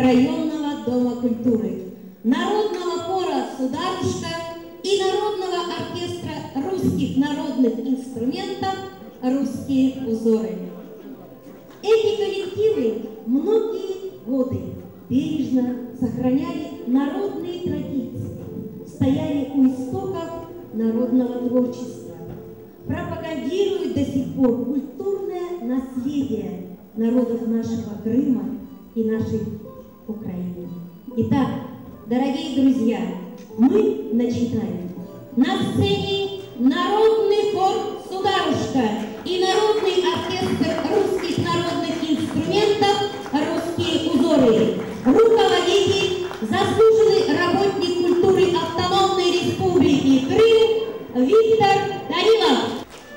районного дома культуры, народного хора «Сударушка» и народного оркестра русских народных инструментов «Русские узоры». Эти коллективы многие годы бережно сохраняли народные традиции, стояли у истоков народного творчества, пропагандируют до сих пор культурное наследие народов нашего Крыма и нашей Украины. Итак, дорогие друзья, мы начинаем. На сцене народный хор «Сударушка» и народный оркестр русских народных инструментов «Русские узоры». Руководитель, заслуженный работник культуры Автономной Республики Крым Виктор Данилов.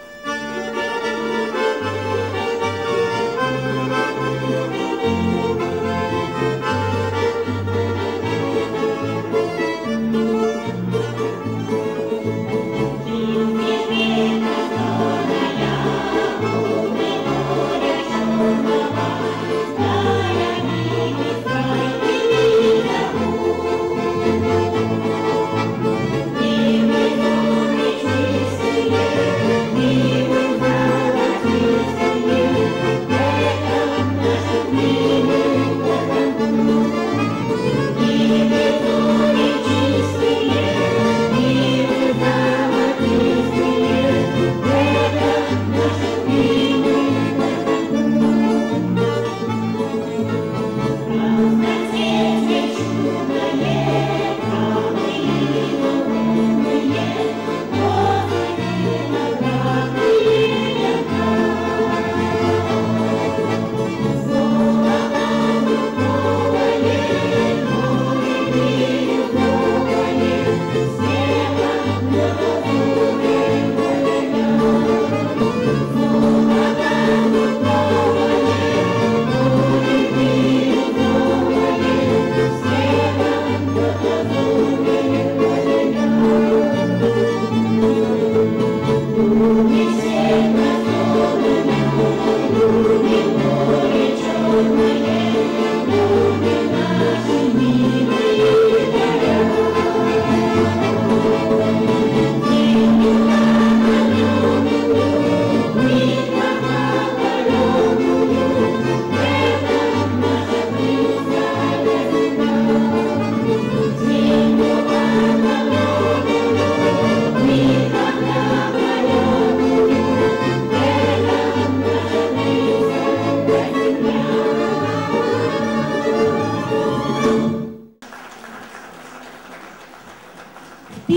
В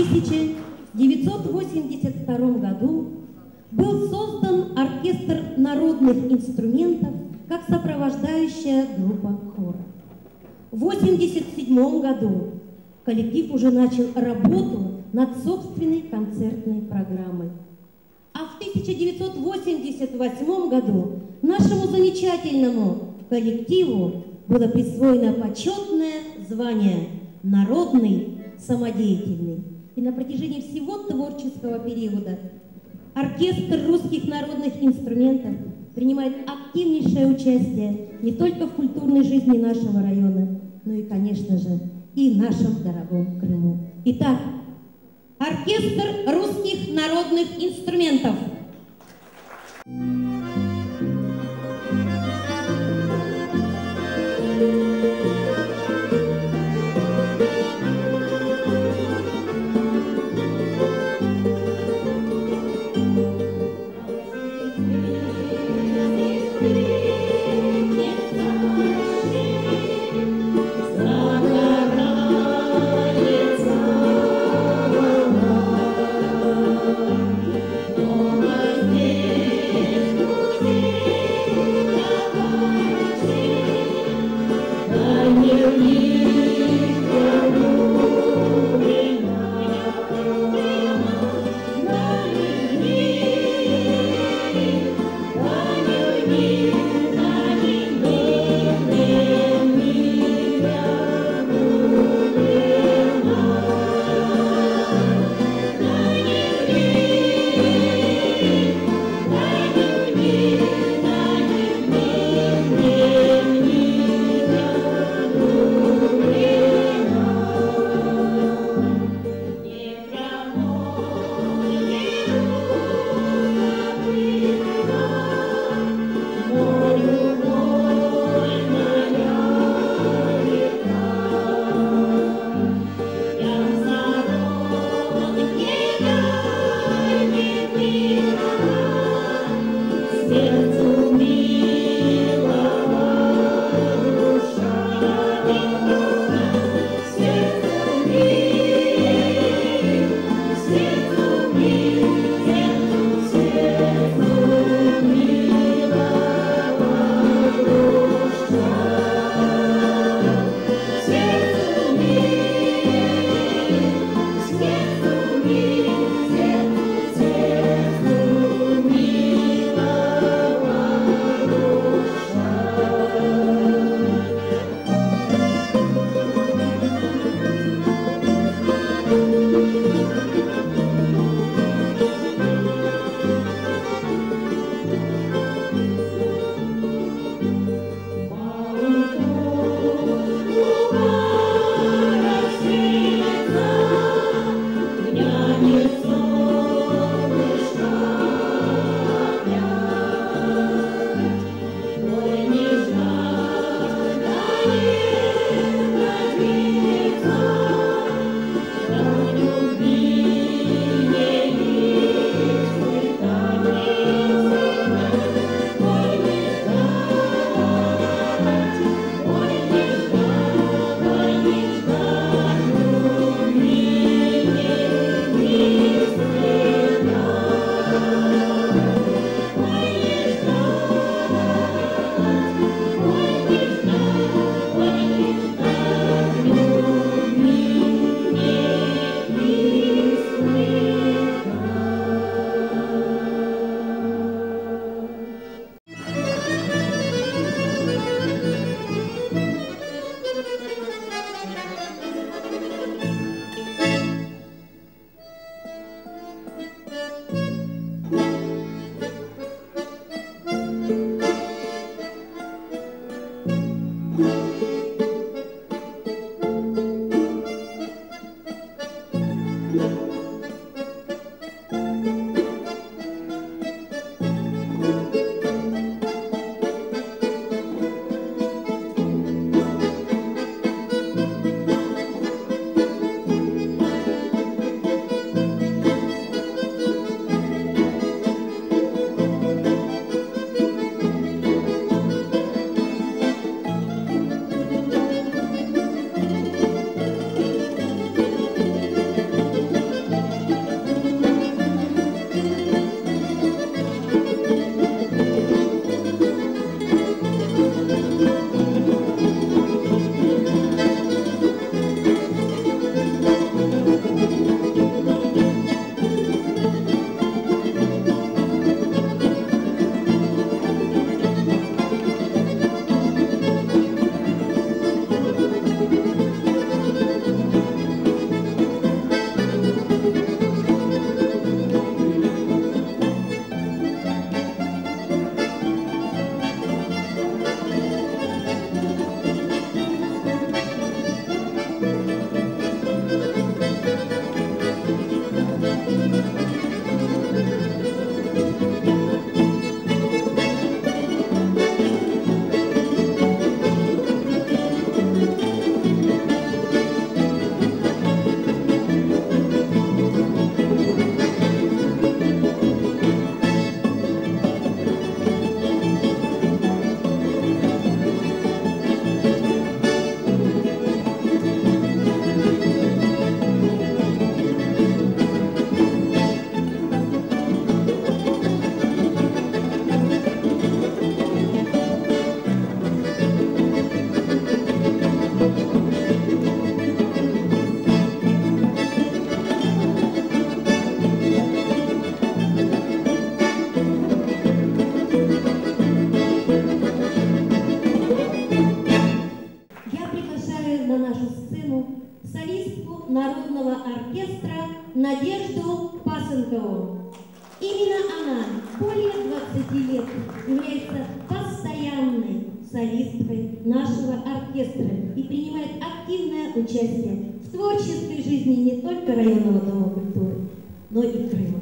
1982 году был создан оркестр народных инструментов как сопровождающая группа хора. В 1987 году коллектив уже начал работу над собственной концертной программой. А в 1988 году нашему замечательному коллективу было присвоено почетное звание «Народный самодеятельный». И на протяжении всего творческого периода оркестр русских народных инструментов принимает активнейшее участие не только в культурной жизни нашего района, но и, конечно же, и в нашем дорогом Крыму. Итак, оркестр русских народных инструментов. Oh, Народного оркестра Надежду Пасынкову. Именно она более 20 лет является постоянной солисткой нашего оркестра и принимает активное участие в творческой жизни не только районного дома культуры, но и Крыма.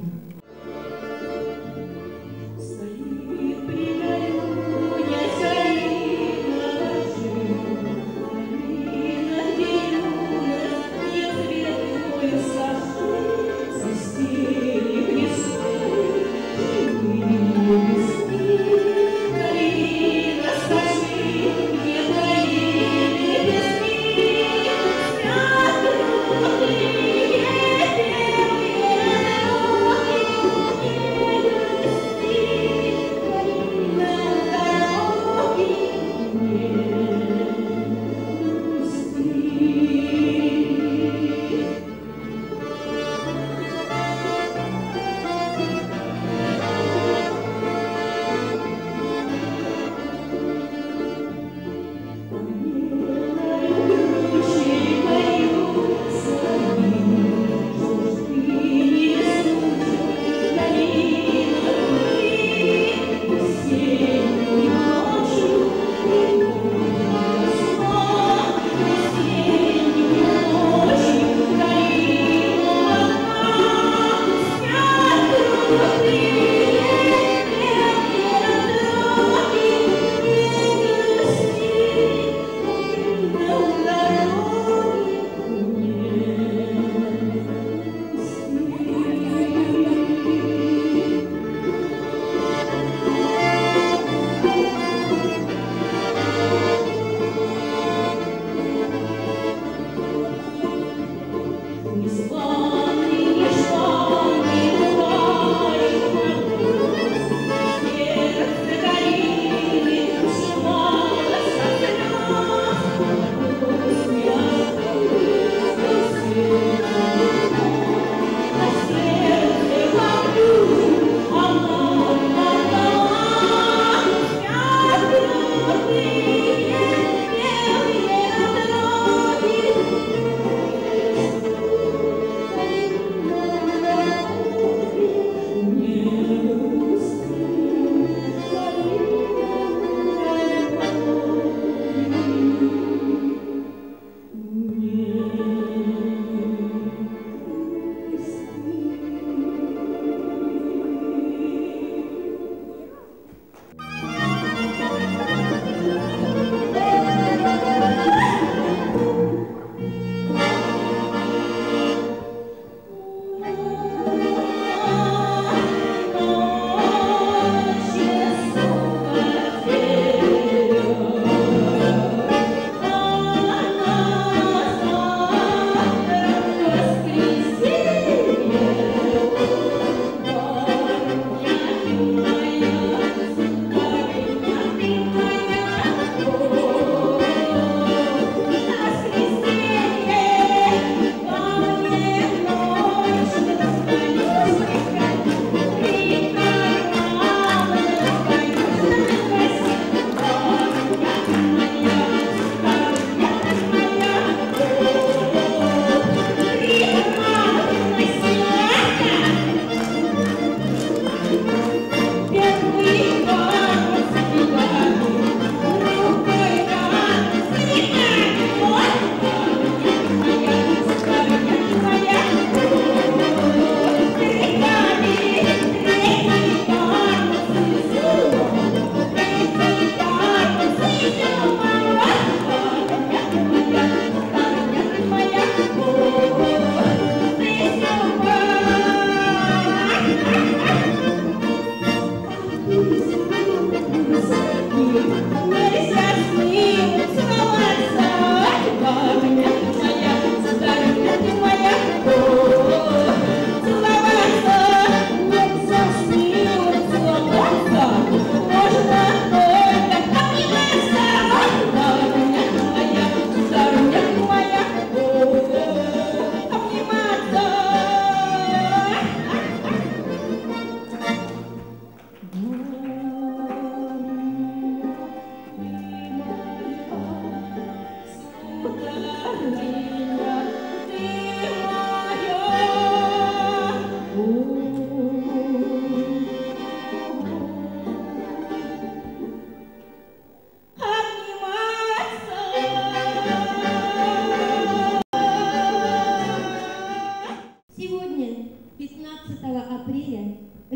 Oh,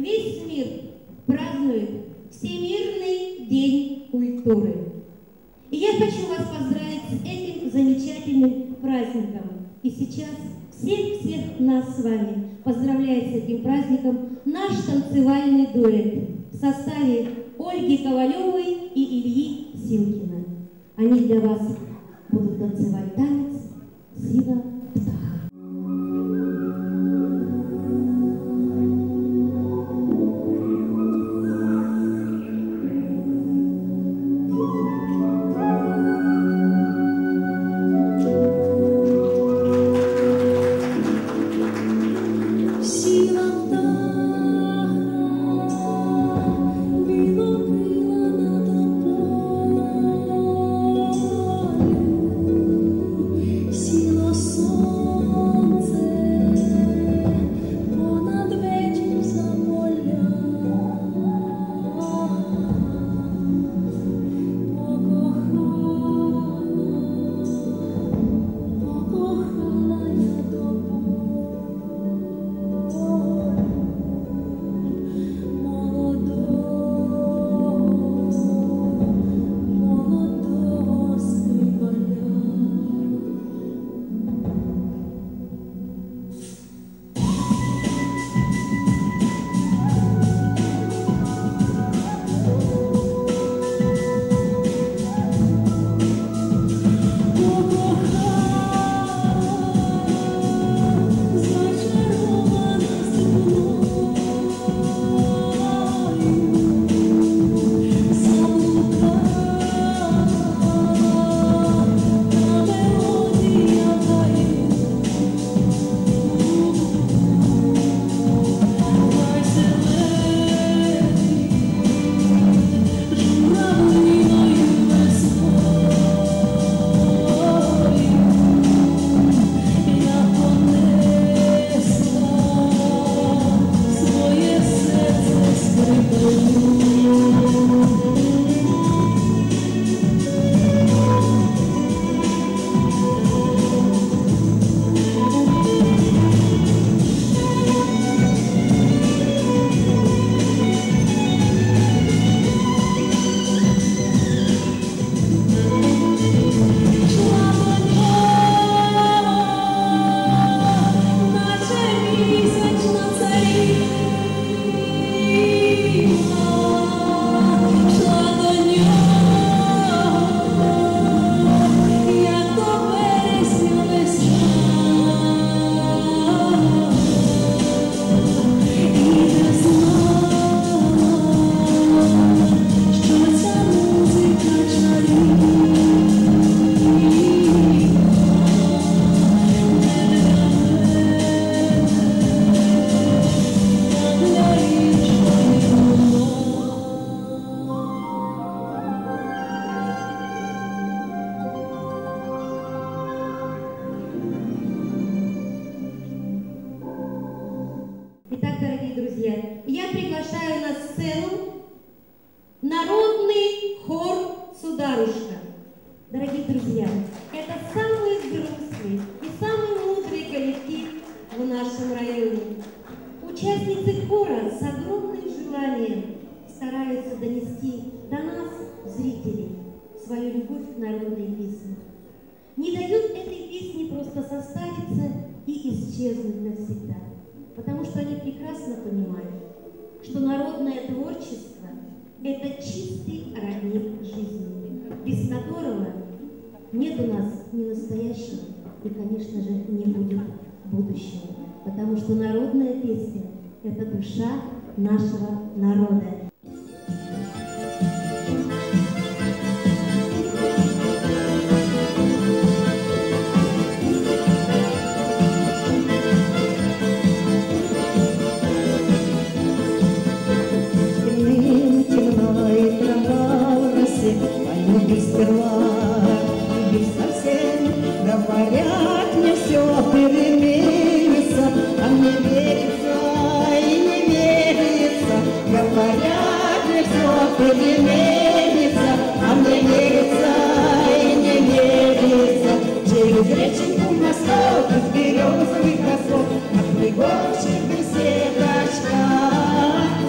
весь мир празднует Всемирный день культуры. И я хочу вас поздравить с этим замечательным праздником. И сейчас всех нас с вами поздравляет с этим праздником наш танцевальный дуэт в составе Ольги Ковалевой и Ильи Силкина. Они для вас будут танцевать танец «Сила птаха». Итак, дорогие друзья, я приглашаю на сцену народный хор «Сударушка». Дорогие друзья, это самый взрослый и самый мудрый коллектив в нашем районе. Участницы хора с огромным желанием стараются донести до нас, зрителей, свою любовь к народной песне. Не дают этой песне просто состариться и исчезнуть навсегда. Потому что они прекрасно понимают, что народное творчество – это чистый родник жизни, без которого нет у нас ни настоящего и, конечно же, не будет будущего. Потому что народная песня – это душа нашего народа. Сперва и совсем говорят, мне все переменится, а мне верится и не верится. Говорят, мне все переменится, а мне верится и не верится. Через реченьку мостов из березовых косов, от пригорших беседочка.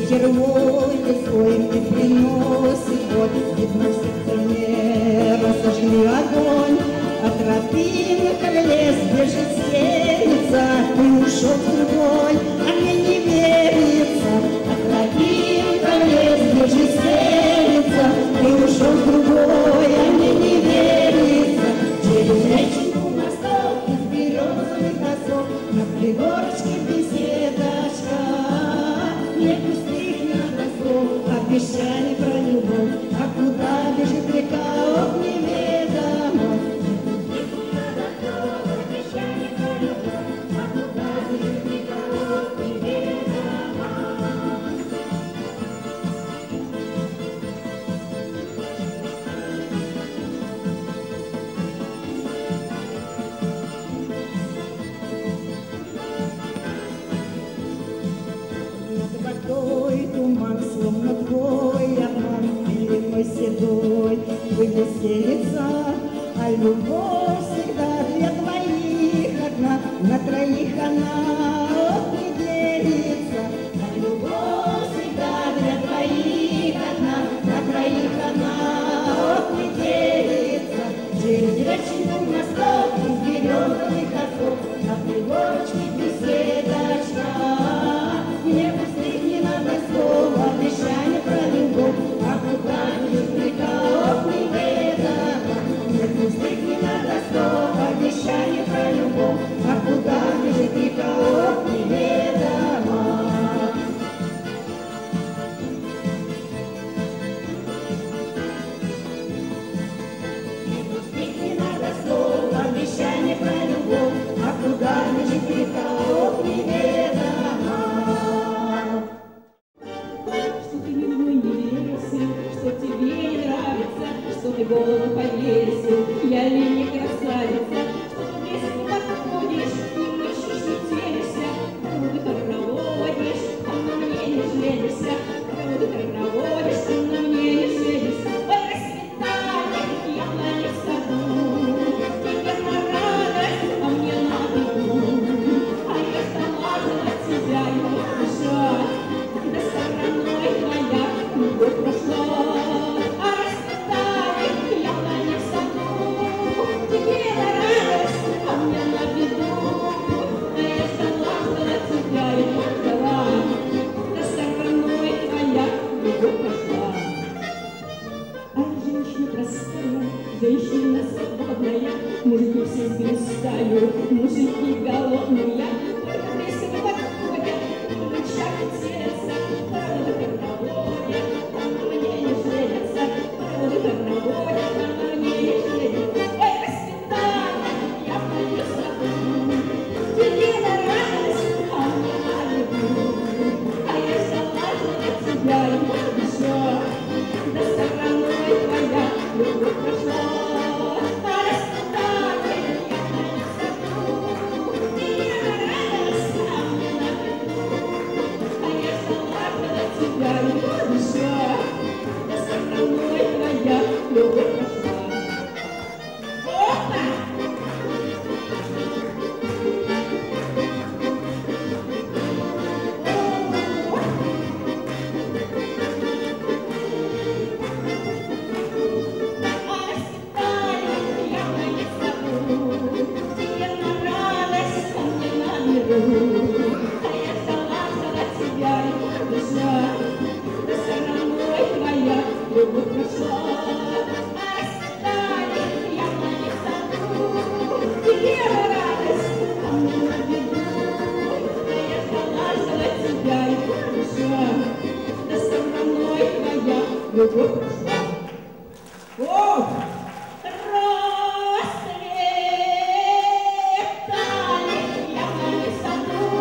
Ветер воет свой мне приносит боль, видно, в сердце не разожгли огонь. А тропинка в лес бежит, стелится, ты ушел в другой, а мне не верится. А тропинка в лес бежит, стелится, ты ушел в другой, а мне не верится. Через речку мостов из березовых косов на пригорочке беседочка. Мне пустых надо слов, обещали про любовь, а куда бежит река, ох, неведомо. Туман, словно твой обман, пеленой седой вывеселится, а любовь всегда для двоих одна, на троих она ох, не делится. А любовь всегда для двоих одна, на троих она ох, не делится. Через речку мостов из березовых косов на пригорочке беседочка. Мне пустых не надо слов, обещания про любовь, а куда бежит река, ох, неведомо. Мне пустых не надо слов, обещания про любовь, а куда бежит река, ох, неведомо. Мне пустых не надо слов, обещания про любовь, а куда бежит река, ох, неведомо. Что тебе не нравится, что ты голову повесил, я ли не красавица, что ты в лес не подходишь, не мычишь, не телишься, кого ты хороводишь, а на мне не женишься, кого ты хороводишь, а на мне не женишься. Ой, расцветали яблони в саду, тебе на радость, а мне на беду, а я ждала от тебя его бежать, да стороной твоя любовь прошла. Женщина свободная, мужики все сбрестают, мужики голодные, только в лес не подходят, рычаг сердца, проводы карнаводят, а на мне не женятся, проводы карнаводят, а на мне не женятся. Ой, расцветали яблони в саду, тебе на радость, а мне на беду, а я залазила тебя и подбежала, да стороной твоя любовь прошла. Любовь прошла. О! Расцветали яблони в саду,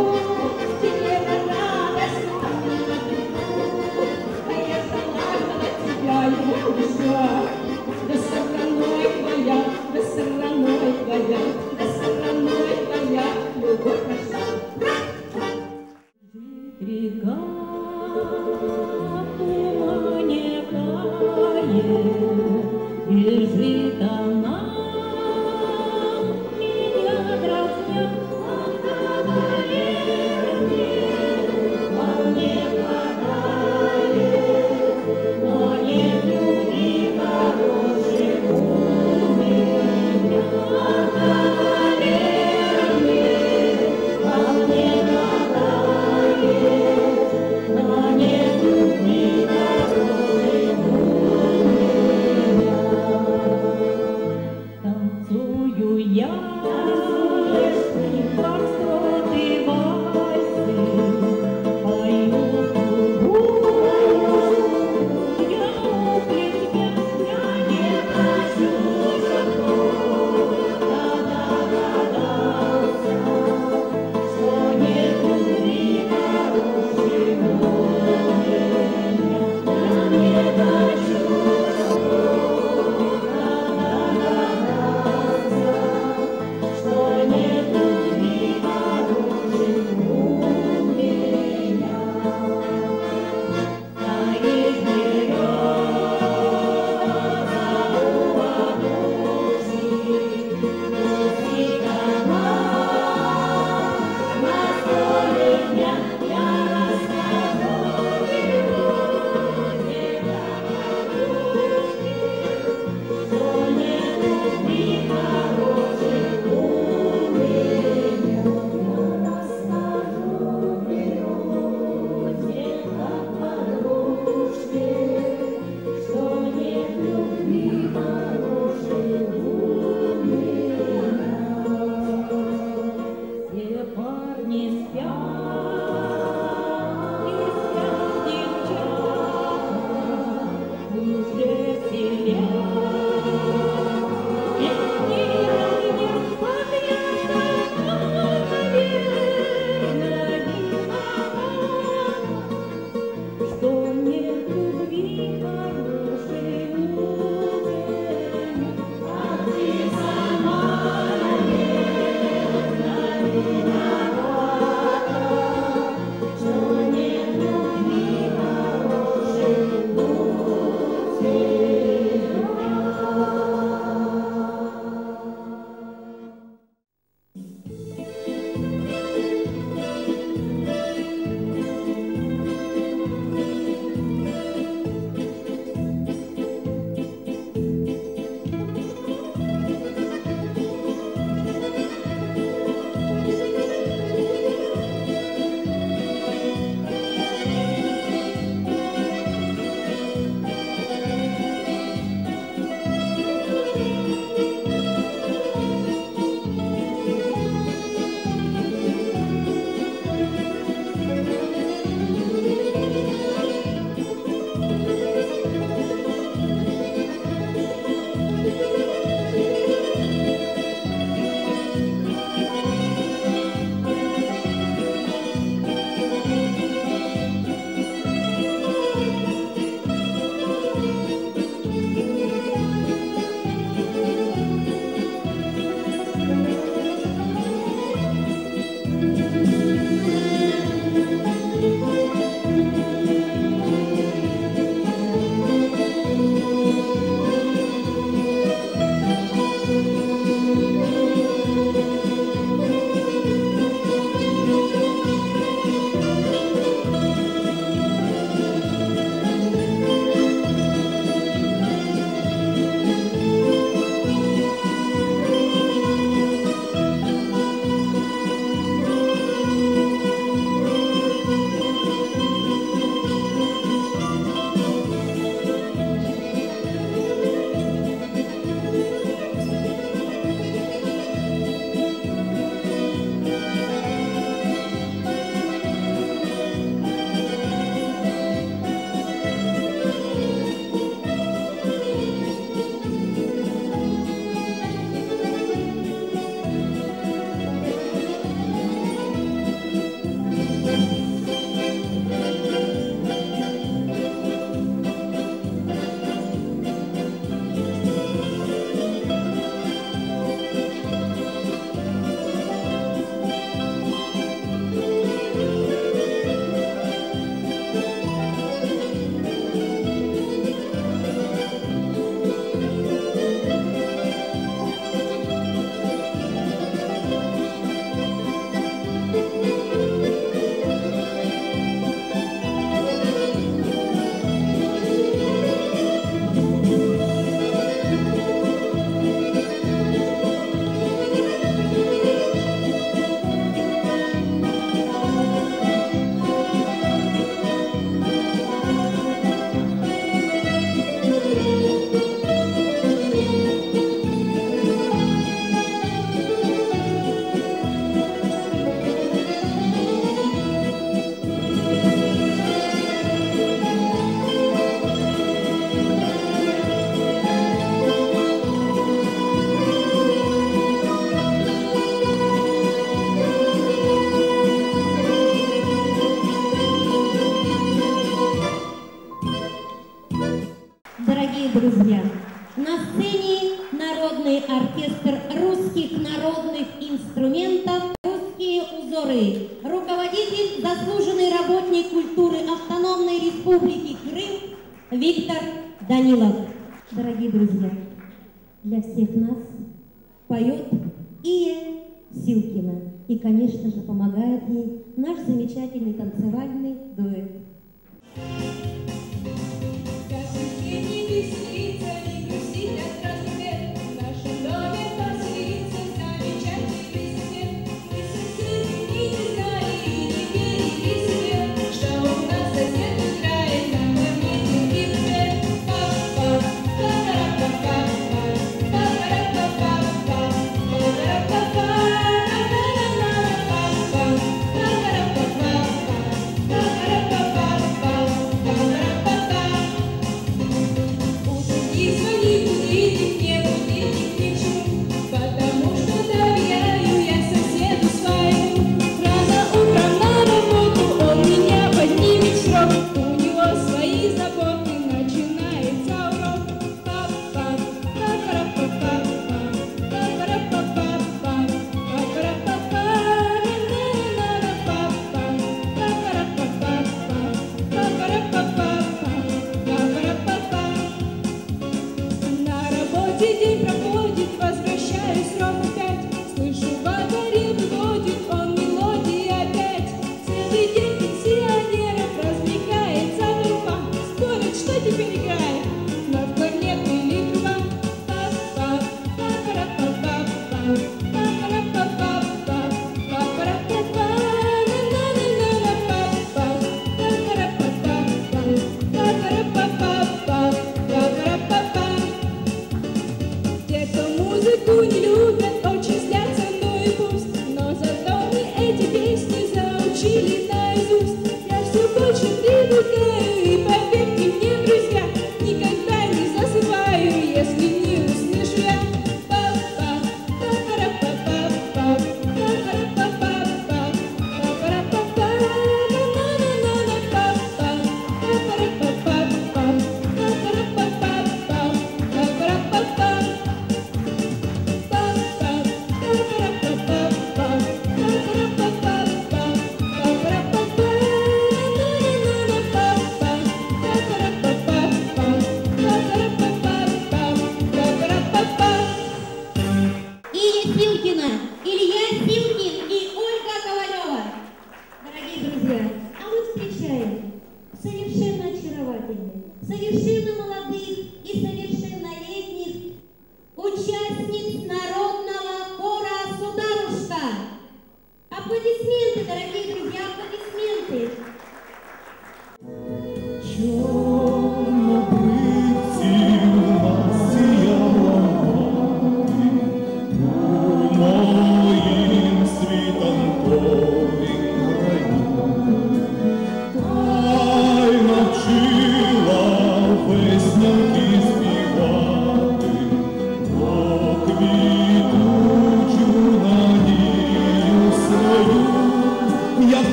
орнаментов «Русские узоры», руководитель, заслуженный работник культуры Автономной Республики Крым Виктор Данилов. Дорогие друзья, для всех нас поет Ия Силкина. И, конечно же, помогает ей наш замечательный танцевальный дуэт.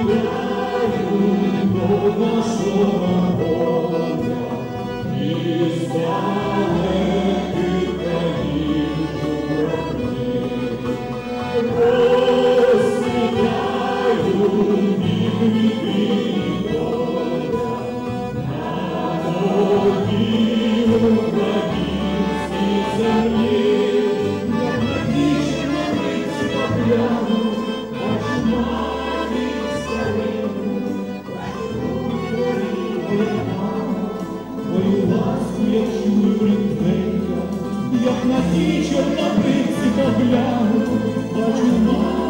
Як на ті чорнобривці погляну, бачу маму.